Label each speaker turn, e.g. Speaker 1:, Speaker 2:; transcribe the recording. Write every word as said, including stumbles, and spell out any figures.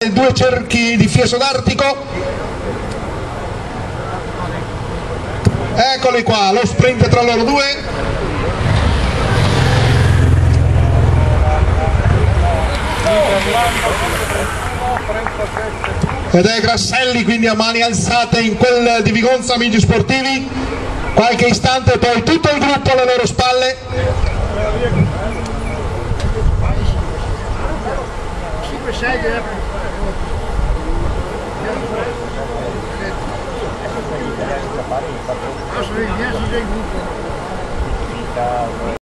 Speaker 1: Due cerchi di Fieso d'Artico, eccoli qua, lo sprint tra loro due, ed è Grasselli quindi a mani alzate in quel di Vigonza. Amici sportivi, qualche istante poi tutto il gruppo alle loro spalle.
Speaker 2: Als we